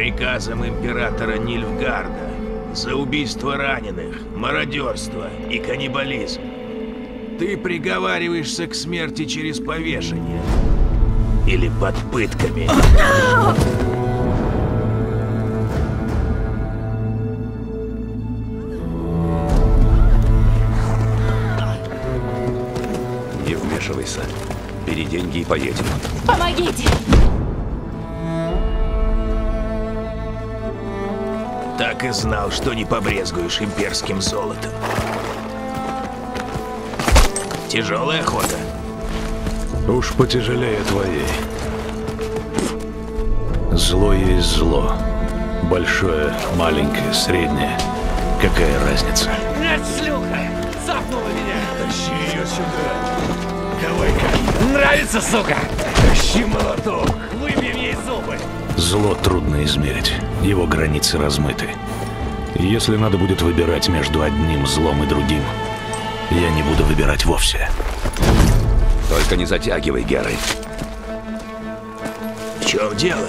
Приказом императора Нильфгарда за убийство раненых, мародерство и каннибализм. Ты приговариваешься к смерти через повешение. Или под пытками. Не вмешивайся. Бери деньги и поедем. Помогите! Так и знал, что не побрезгуешь имперским золотом. Тяжелая охота. Уж потяжелее твоей. Зло есть зло. Большое, маленькое, среднее. Какая разница? Нет, шлюха! Цапнула меня! Тащи ее сюда. Давай-ка. Нравится, сука! Тащи молоток. Выбьем ей зубы! Зло трудно измерить. Его границы размыты. И если надо будет выбирать между одним злом и другим, я не буду выбирать вовсе. Только не затягивай, Геральт. В чем дело?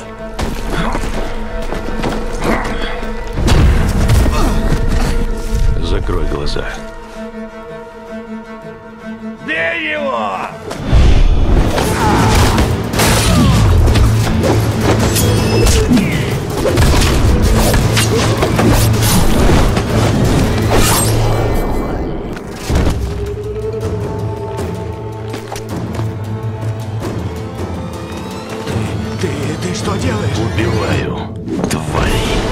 Закрой глаза. Бей его! Ты что делаешь? Убиваю, тварь.